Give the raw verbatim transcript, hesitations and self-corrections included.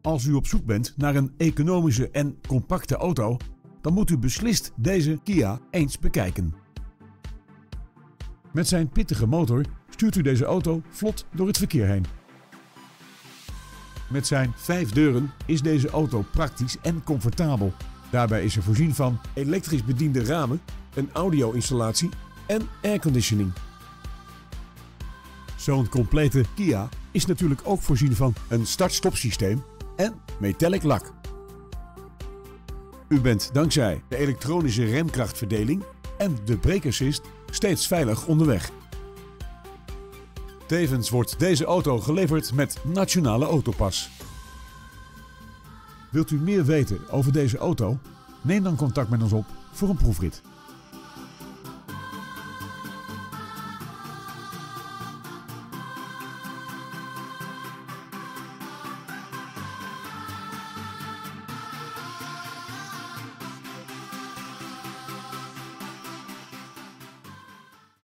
Als u op zoek bent naar een economische en compacte auto, dan moet u beslist deze Kia eens bekijken. Met zijn pittige motor stuurt u deze auto vlot door het verkeer heen. Met zijn vijf deuren is deze auto praktisch en comfortabel. Daarbij is er voorzien van elektrisch bediende ramen, een audio-installatie en airconditioning. Zo'n complete Kia is natuurlijk ook voorzien van een start-stop systeem en metallic lak. U bent dankzij de elektronische remkrachtverdeling en de brake assist steeds veilig onderweg. Tevens wordt deze auto geleverd met Nationale Autopas. Wilt u meer weten over deze auto? Neem dan contact met ons op voor een proefrit.